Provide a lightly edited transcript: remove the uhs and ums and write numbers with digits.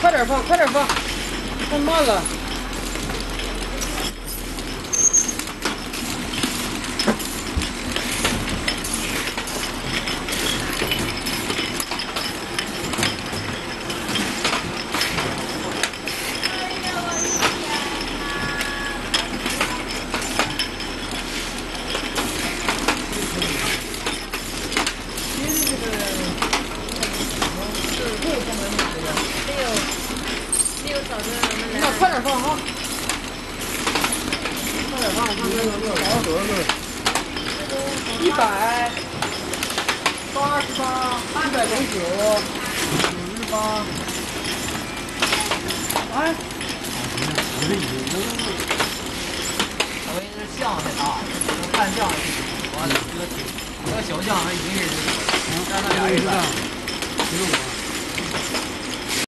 快点放，快点放，太慢了。那快点放哈！快点放，我看这个好多个，188、109、98，哎， 我跟你说，酱太大了，看酱完了，这个小酱还一个人，但那俩人。